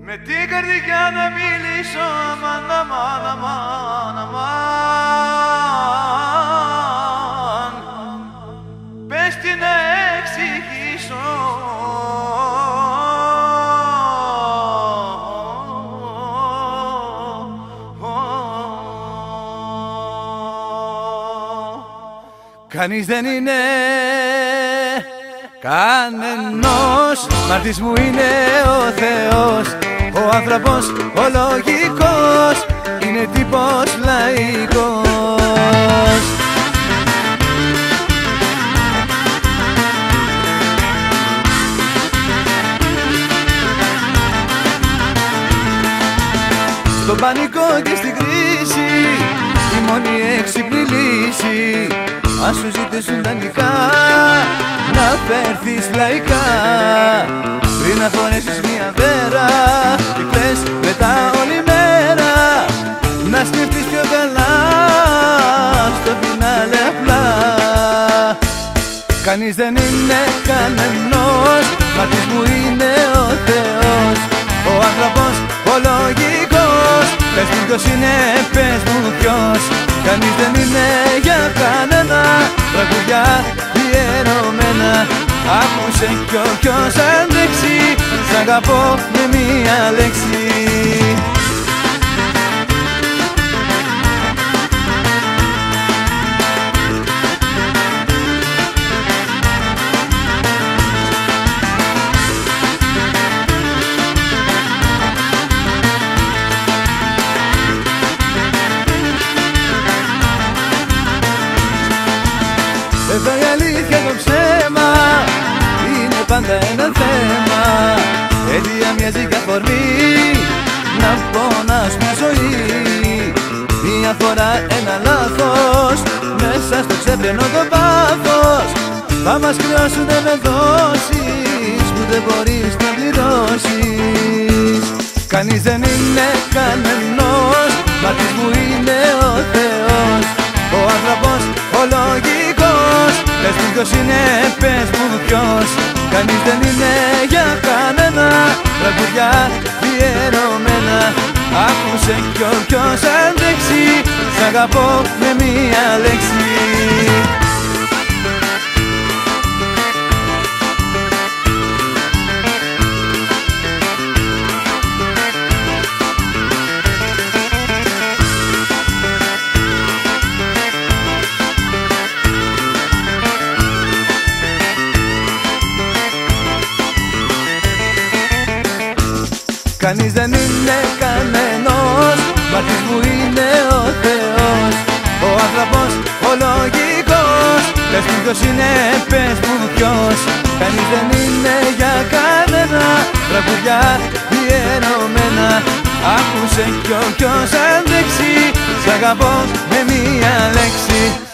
Με την καρδιά να μιλήσω, αμάν, αμάν, αμάν, αμάν. Πες τι να εξηγήσω. Κανείς δεν είναι κανενός, μάρτης μου είναι ο Θεός. Ο άνθρωπος ο λογικός είναι τύπος λαϊκός. Στον πανικό και στην κρίση η μόνη έξυπνη λύση, αν σου ζητήσουν δανεικά να φέρθεις λαϊκά. Πριν να φορέσεις μια βέρα και κλαις μετά όλη μέρα, να σκεφτείς πιο καλά στο φινάλε απλά. Κανείς δεν είναι κανενός, μάρτης μου είναι ο Θεός. Ο άνθρωπος ο λογικός, πες μου ποιος είναι, πες μου ποιος. Κανείς δεν είναι για κανένα, τραγουδιά ιερωμένα. Άκουσε κι όποιος αντέξει, σ' αγαπώ με μία λέξη. Εδώ η αλήθεια το ψέμα είναι πάντα ένα θέμα. Αιτία μοιάζει κι αφορμή να πονάς μια ζωή. Μια φορά ένα λάθος μέσα στο ξέπλαινο το πάθος θα μας χρειώσουνε με δόσεις που δεν μπορείς να πληρώσεις. Κανείς δεν είναι κανενός, μάρτης μου είναι ο Θεός. Ο άνθρωπος ο λογικός, πες μου ποιος είναι, πες μου ποιος. Κανείς δεν είναι για κανένα, τραγουδιά ιερωμένα. Άκουσε κι όποιος αντέξει, σ' αγαπώ με μία λέξη. Κανείς δεν είναι κανενός, μάρτης μου είναι ο Θεός. Ο άνθρωπος ο λογικός, πες μου ποιος είναι, πες μου ποιος. Κανείς δεν είναι για κανένα, τραγουδιά ιερωμένα. Άκουσε κι όποιος αντέξει, σ' αγαπώ με μία λέξη.